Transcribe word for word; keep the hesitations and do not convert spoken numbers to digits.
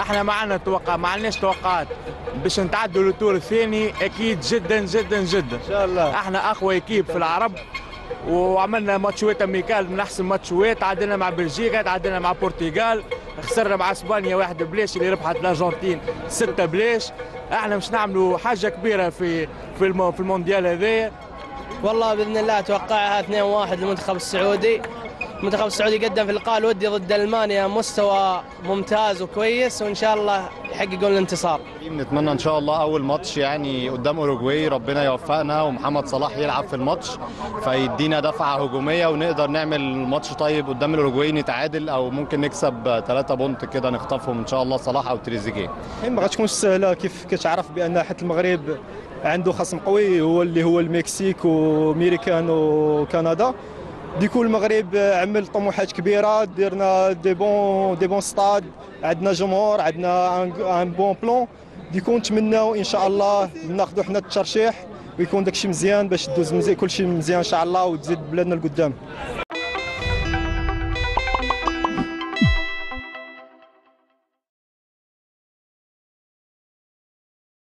احنا ما عندنا توقع، ما عندناش توقعات باش نتعدوا للدور الثاني اكيد جدا جدا جدا ان شاء الله. احنا اقوى اكيب في العرب، وعملنا ماتشوات امريكال من احسن ماتشوات، تعادلنا مع بلجيكا، تعادلنا مع البرتغال، خسرنا مع اسبانيا واحد بلاش اللي ربحت الارجنتين ستة بلاش. احنا مش نعملوا حاجه كبيره في في في المونديال هذايا. والله باذن الله اتوقعها اثنين واحد للمنتخب السعودي. المنتخب السعودي قدم في اللقاء الودي ضد المانيا مستوى ممتاز وكويس، وان شاء الله يحققون الانتصار. نتمنى ان شاء الله اول ماتش يعني قدام اوروجواي ربنا يوفقنا ومحمد صلاح يلعب في الماتش فيدينا دفعه هجوميه ونقدر نعمل ماتش طيب قدام الاوروجواي، نتعادل او ممكن نكسب ثلاثة بونت كده نخطفهم ان شاء الله صلاح او تريزيجيه. ما غتكونش سهله، كيف كتعرف بان حتى المغرب عنده خصم قوي هو اللي هو المكسيك وميريكان وكندا. ديكو المغرب عمل طموحات كبيره، درنا دي بون دي بون ستاد، عندنا جمهور، عندنا ان بون بلون. ديكو نتمناو ان شاء الله ناخذوا حنا الترشيح ويكون داكشي مزيان باش دوز مزيان كلشي مزيان ان شاء الله وتزيد بلادنا لقدام.